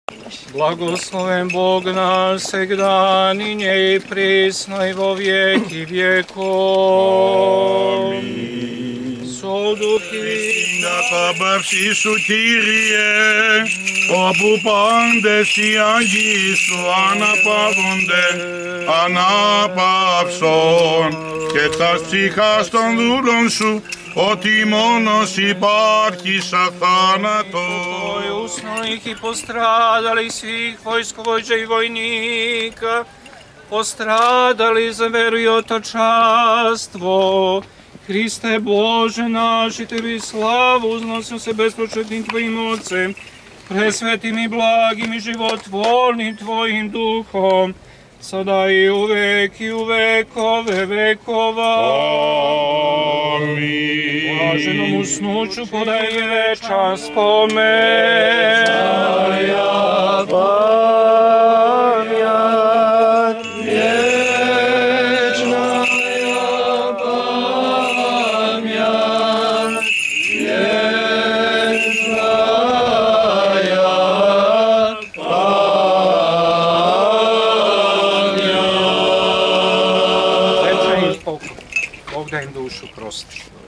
Blagosloven Bog naš, segda, ninje i prisno i vo vijeki vjekov. Soduhi Sindata baptisu Kyrie, opupandesi angisu anapavson, και τα ψυχάς των δούλων σου, ότι μόνος υπάρχεις αθάνατος. Usnovih i postradali svih vojskovođa i vojnika, postradali za veru i otočanstvo. Hriste Bože naš, i Tebi slavu uznosim se bespočetnim Tvojim Ocem, presvetim i blagim i životvornim Tvojim Duhom, sada i uvek i u vekove vekova. Amin. Blaženom usnuću podaj večan spomen. Večnaja pamjat, večnaja pamjat, večnaja pamjat. Večer im spokoj, Bog da im dušu prosti.